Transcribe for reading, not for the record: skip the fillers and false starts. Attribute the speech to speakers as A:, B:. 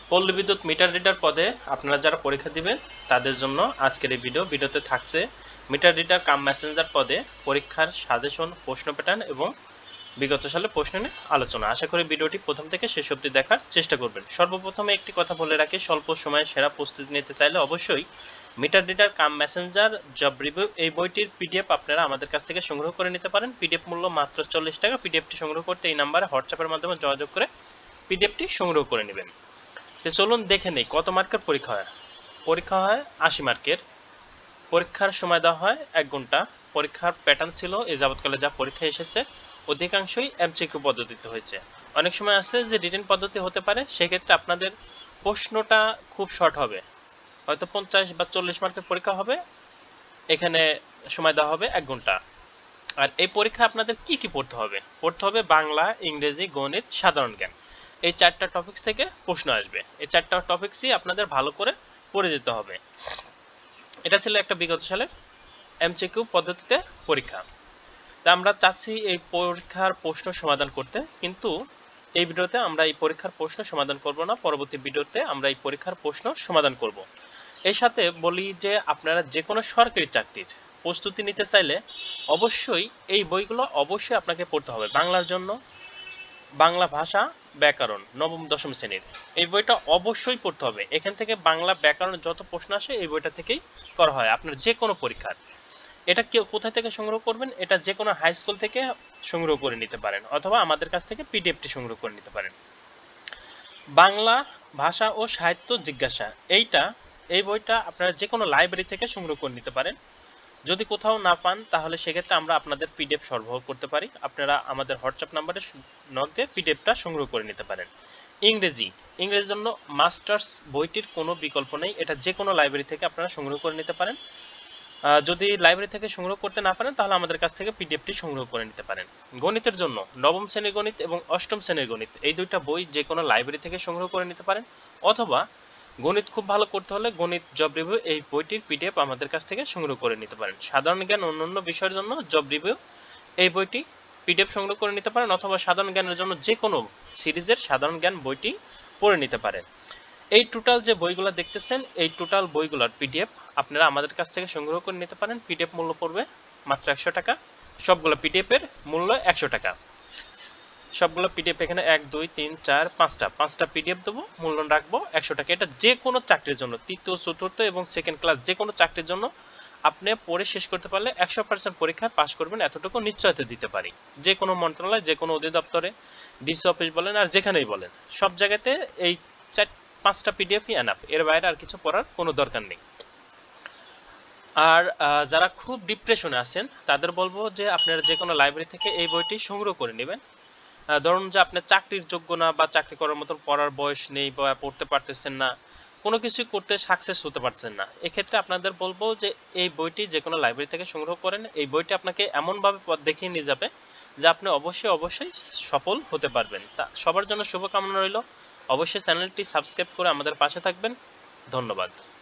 A: পল্লী বিদ্যুৎ meter reader পদে আপনারা যারা পরীক্ষা দিবেন তাদের জন্য আজকের এই ভিডিওতে থাকছে মিটার রিডার কাম মেসেঞ্জার পদে পরীক্ষার সাজেশন, প্রশ্ন প্যাটার্ন এবং বিগত সালে প্রশ্ন নিয়ে আলোচনা। আশা করি ভিডিওটি প্রথম থেকে শেষ অবধি দেখার চেষ্টা করবেন। সর্বপ্রথমে একটি কথা বলে রাখি, স্বল্প সময়ে সেরা প্রস্তুতি নিতে চাইলে অবশ্যই meter reader cum messenger job review এই বইটির পিডিএফ আপনারা আমাদের কাছ থেকে সংগ্রহ করে নিতে পারেন। পিডিএফ মূল্য মাত্র 40 টাকা। পিডিএফটি সংগ্রহ করতে এই নাম্বারে হোয়াটসঅ্যাপের মাধ্যমে যোগাযোগ করে পিডিএফটি সংগ্রহ করে নেবেন। তো চলুন দেখে নেই কত মার্কের পরীক্ষা হয়। পরীক্ষা হয় 80 মার্কের। পরীক্ষার সময় দেওয়া হয় 1 ঘন্টা। পরীক্ষার প্যাটার্ন ছিল এ যাবৎকালে যা পরীক্ষা এসেছে অধিকাংশই এমসিকিউ পদ্ধতিতে হয়েছে। অনেক সময় আছে যে রিটেন পদ্ধতি হতে পারে, সেক্ষেত্রে আপনাদের প্রশ্নটা খুব শর্ট হবে, হয়তো 50 বা 40 মার্কের পরীক্ষা হবে, এখানে সময় দেওয়া হবে 1 ঘন্টা। আর এই পরীক্ষা আপনাদের কি কি পড়তে হবে? পড়তে হবে বাংলা, ইংরেজি, গণিত, সাধারণ জ্ঞান। এই 4টা টপিকস থেকে প্রশ্ন আসবে। এই 4টা টপিকসই আপনাদের ভালো করে পড়ে যেতে হবে। এটা ছিল একটা বিগত সালের এমসিকিউ পদ্ধতিতে পরীক্ষা। তা আমরা চাচ্ছি এই পরীক্ষার প্রশ্ন সমাধান করতে, কিন্তু এই ভিডিওতে আমরা এই পরীক্ষার প্রশ্ন সমাধান করব না। পরবর্তী ভিডিওতে আমরা এই পরীক্ষার প্রশ্ন সমাধান করব। এর সাথে বলি যে আপনারা যে কোনো সরকারি চাকরির প্রস্তুতি নিতে চাইলে অবশ্যই এই বইগুলো অবশ্যই আপনাকে পড়তে হবে। বাংলার জন্য বাংলা ভাষা ব্যাকরণ নবম দশম শ্রেণীর এই বইটা অবশ্যই পড়তে হবে। এখান থেকে বাংলা ব্যাকরণের যত প্রশ্ন আসে এই বইটা থেকেই করা হয় আপনার যে কোনো পরীক্ষার। এটা কেউ কোথা থেকে সংগ্রহ করবেন? এটা যে কোনো হাই স্কুল থেকে সংগ্রহ করে নিতে পারেন, অথবা আমাদের কাছ থেকে পিডিএফটি সংগ্রহ করে নিতে পারেন। বাংলা ভাষা ও সাহিত্য জিজ্ঞাসা এই বইটা আপনারা যে কোনো লাইব্রেরি থেকে সংগ্রহ করে নিতে পারেন। যদি কোথাও না পান তাহলে সেক্ষেত্রে আমরা আপনাদের পিডিএফ সরবরাহ করতে পারি। আপনারা আমাদের হোয়াটসঅ্যাপ নাম্বারে নক দিয়ে পিডিএফটা সংগ্রহ করে নিতে পারেন। ইংরেজির জন্য মাস্টার্স বইটির কোনো বিকল্প নেই। এটা যে কোনো লাইব্রেরি থেকে আপনারা সংগ্রহ করে নিতে পারেন। যদি লাইব্রেরি থেকে সংগ্রহ করতে না পারেন তাহলে আমাদের কাছ থেকে পিডিএফটি সংগ্রহ করে নিতে পারেন। গণিতের জন্য নবম শ্রেণীর গণিত এবং অষ্টম শ্রেণীর গণিত এই দুইটা বই যে কোনো লাইব্রেরি থেকে সংগ্রহ করে নিতে পারেন, অথবা গণিত খুব ভালো করতে হলে গণিত জব রিভিউ এই বইটির পিডিএফ আমাদের কাছ থেকে সংগ্রহ করে নিতে পারেন। সাধারণ জ্ঞান অন্যান্য বিষয়ের জন্য জব রিভিউ এই বইটি পিডিএফ সংগ্রহ করে নিতে পারেন, অথবা সাধারণ জ্ঞানের জন্য যে কোনো সিরিজের সাধারণ জ্ঞান বইটি পড়ে নিতে পারেন। এই টোটাল যে বইগুলো দেখতেছেন এই টোটাল বইগুলোর পিডিএফ আপনারা আমাদের কাছ থেকে সংগ্রহ করে নিতে পারেন। পিডিএফ মূল্য পড়বে মাত্র 100 টাকা। সবগুলো পিডিএফ এর মূল্য 100 টাকা। সবগুলো পিডিএফ এখানে 1 2 3 4 5টা পিডিএফ দেবো, মূল্য রাখবো 100 টাকা। এটা যে কোনো চাকরির জন্য, তৃতীয়, চতুর্থ এবং সেকেন্ড ক্লাস যে কোনো চাকরির জন্য আপনি পড়ে শেষ করতে পারলে 100% পরীক্ষায় পাশ করবেন, এতটুকু নিশ্চয়তা দিতে পারি। যে কোনো মন্ত্রণালয়, যে কোনো অধিদপ্তরে, ডিসি অফিস বলেন আর যেখানেই বলেন, সব জায়গাতে এই 5টা পিডিএফই এনাফ। এর বাইরে আর কিছু পড়ার কোনো দরকার নেই। আর যারা খুব ডিপ্রেশনে আছেন তাদের বলবো যে আপনারা যে কোনো লাইব্রেরি থেকে এই বইটি সংগ্রহ করে নেবেন। ধরুন যে আপনি চাকরির যোগ্য না, বা চাকরি করার মতন পড়ার বয়স নেই, বা পড়তে পারতেছেন না, কোনো কিছুই করতে সাকসেস হতে পারছেন না, এক্ষেত্রে আপনাদের বলবো যে এই বইটি যে কোনো লাইব্রেরি থেকে সংগ্রহ করেন। এই বইটি আপনাকে এমনভাবে পথ দেখিয়ে নিয়ে যাবে যে আপনি অবশ্যই সফল হতে পারবেন। তা সবার জন্য শুভকামনা রইল। অবশ্যই চ্যানেলটি সাবস্ক্রাইব করে আমাদের পাশে থাকবেন। ধন্যবাদ।